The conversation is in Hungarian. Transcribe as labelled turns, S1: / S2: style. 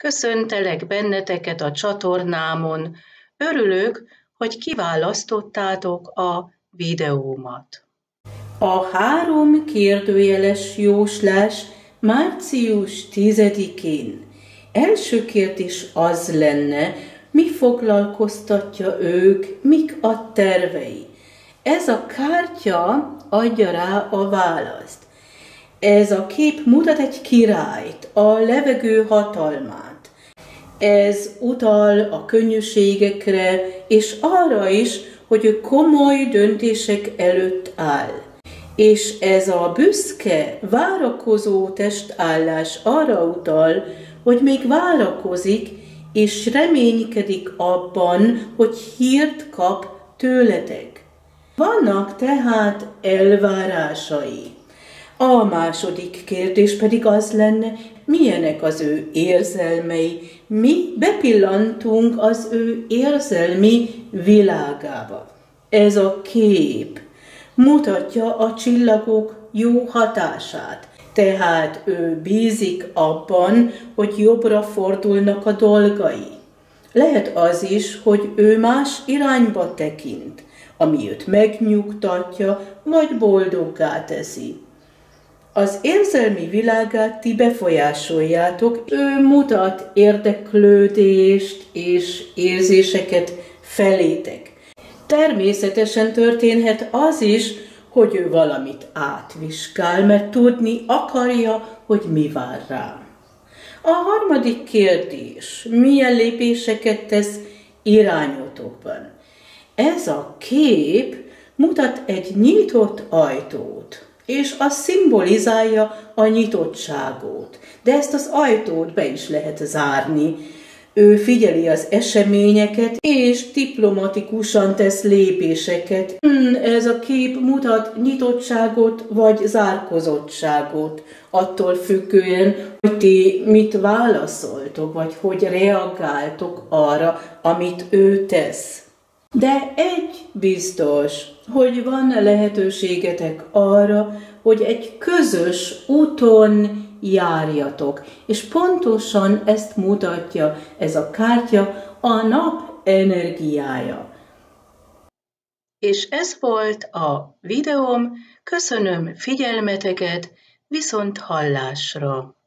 S1: Köszöntelek benneteket a csatornámon. Örülök, hogy kiválasztottátok a videómat.
S2: A 3 kérdőjeles jóslás március 10-én. Első kérdés az lenne, mi foglalkoztatja ők, mik a tervei. Ez a kártya adja rá a választ. Ez a kép mutat egy királyt, a levegő hatalmát. Ez utal a könnyűségekre, és arra is, hogy ő komoly döntések előtt áll. És ez a büszke, várakozó testállás arra utal, hogy még várakozik, és reménykedik abban, hogy hírt kap tőletek. Vannak tehát elvárásai. A második kérdés pedig az lenne, milyenek az ő érzelmei. Mi bepillantunk az ő érzelmi világába. Ez a kép mutatja a csillagok jó hatását. Tehát ő bízik abban, hogy jobbra fordulnak a dolgai. Lehet az is, hogy ő más irányba tekint, ami őt megnyugtatja, vagy boldoggá teszi. Az érzelmi világát ti befolyásoljátok, ő mutat érdeklődést és érzéseket felétek. Természetesen történhet az is, hogy ő valamit átviskál, mert tudni akarja, hogy mi vár rá. A harmadik kérdés, milyen lépéseket tesz irányotokban? Ez a kép mutat egy nyitott ajtót, és az szimbolizálja a nyitottságot, de ezt az ajtót be is lehet zárni. Ő figyeli az eseményeket, és diplomatikusan tesz lépéseket. Ez a kép mutat nyitottságot vagy zárkozottságot, attól függően, hogy ti mit válaszoltok, vagy hogy reagáltok arra, amit ő tesz. De egy biztos, hogy van lehetőségetek arra, hogy egy közös úton járjatok, és pontosan ezt mutatja ez a kártya, a nap energiája.
S1: És ez volt a videóm, köszönöm figyelmeteket, viszont hallásra!